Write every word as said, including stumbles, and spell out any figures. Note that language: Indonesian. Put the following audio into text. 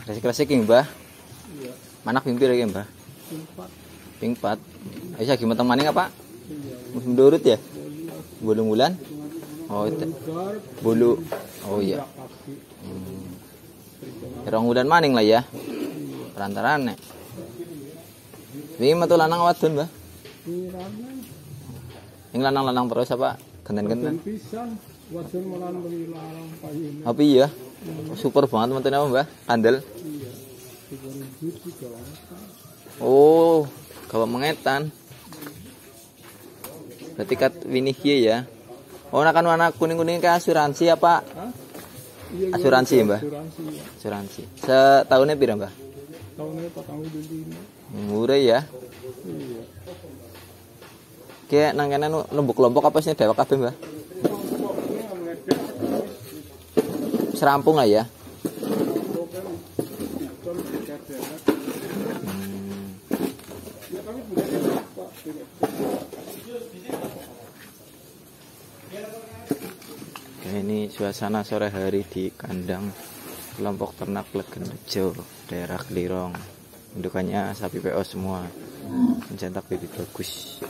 Klasik-klasik ya, Mbah. Iya. Manak ping pira iki, Mbah? Empat. Ping empat. Ayo lagi meteng maning apa? Iya. Mendurut ya? Bulu bulan? Oh, itu. Garp. Bulu. Oh iya. Kaki. Hmm. Rong bulan maning lah ya. Perantarane. Wingi metu lanang wadon, Mbah? Piranan. Yang lanang-lanang terus apa? Genten-genten. Wadon pisan. Wadon malah beli larang payune. Apa iya? Super banget mantan apa, Mbah? Andel. Iya. tiga ribu tiga ratus. Oh, gawa mengetan. Berarti kat winih kieu ya. Oh, nak kan warna kuning-kuning ke asuransi apa? Hah? Iya, Asuransi, iya, Mbah? Asuransi. Ya. Asuransi. Setahunnya pira, Mbah? Tahunnya patang puluh lima. Murah ya. Iya. Kayak nang kene nu lembuk-lembuk apa sih dewek kabeh, Mbah? Pokoknya ngedek. Serampung lah ya. Pokoknya betul dekat banget. Hmm. Ya kami punya Pak. Oke, ini suasana sore hari di kandang kelompok ternak Legenrejo, daerah Klirong. Indukannya sapi P O semua, mencetak bibit bagus.